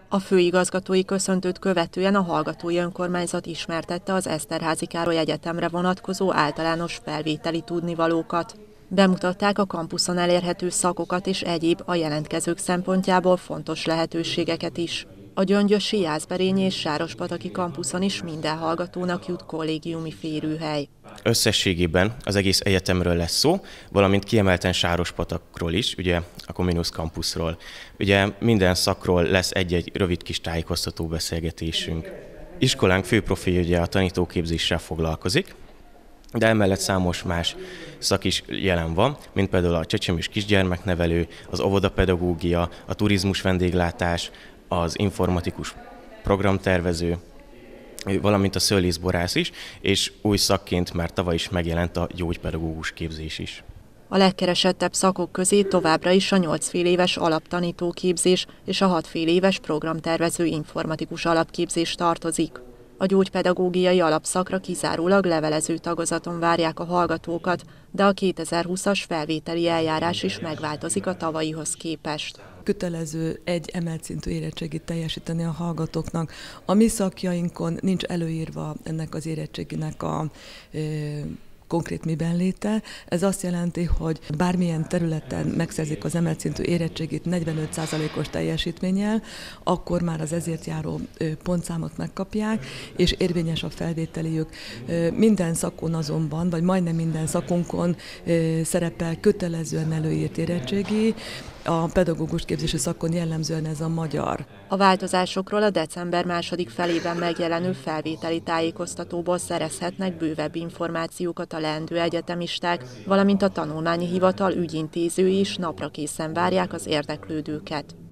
A főigazgatói köszöntőt követően a hallgatói önkormányzat ismertette az Eszterházy Károly Egyetemre vonatkozó általános felvételi tudnivalókat. Bemutatták a kampuszon elérhető szakokat és egyéb a jelentkezők szempontjából fontos lehetőségeket is. A gyöngyösi, jászberényi és sárospataki kampuszon is minden hallgatónak jut kollégiumi férőhely. Összességében az egész egyetemről lesz szó, valamint kiemelten Sárospatakról is, ugye a Comenius Campusról. Ugye minden szakról lesz egy-egy rövid kis tájékoztató beszélgetésünk. Iskolánk fő profilja ugye a tanítóképzéssel foglalkozik, de emellett számos más szak is jelen van, mint például a csecsemő és kisgyermeknevelő, az óvodapedagógia, a turizmus vendéglátás, az informatikus programtervező, valamint a szőlészborász is, és új szakként már tavaly is megjelent a gyógypedagógus képzés is. A legkeresettebb szakok közé továbbra is a 8 fél éves alaptanítóképzés és a 6 fél éves programtervező informatikus alapképzés tartozik. A gyógypedagógiai alapszakra kizárólag levelező tagozaton várják a hallgatókat, de a 2020-as felvételi eljárás is megváltozik a tavalyihoz képest. Kötelező egy emelt szintű érettségit teljesíteni a hallgatóknak. A mi szakjainkon nincs előírva ennek az érettséginek a konkrét miben léte. Ez azt jelenti, hogy bármilyen területen megszerzik az emelt szintű érettségit 45%-os teljesítménnyel, akkor már az ezért járó pontszámot megkapják, és érvényes a felvételiük. Minden szakon azonban, vagy majdnem minden szakunkon szerepel kötelezően előírt érettségi, a pedagógus képzési szakon jellemzően ez a magyar. A változásokról a december második felében megjelenő felvételi tájékoztatóból szerezhetnek bővebb információkat a leendő egyetemisták, valamint a tanulmányi hivatal ügyintézői is napra készen várják az érdeklődőket.